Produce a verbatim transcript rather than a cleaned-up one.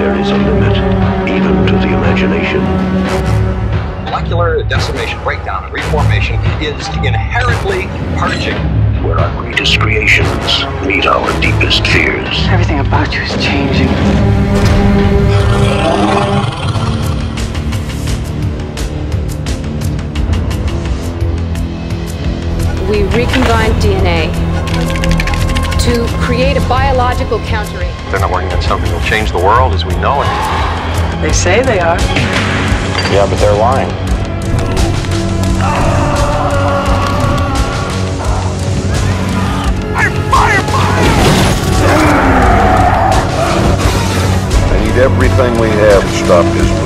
There is a limit, even to the imagination. Molecular decimation, breakdown, and reformation is inherently purging. Where our greatest creations meet our deepest fears. Everything about you is changing. We recombined D N A to create a biological countering. They're not working on something that will change the world as we know it. They say they are. Yeah, but they're lying. I'm firefighter! I need everything we have to stop this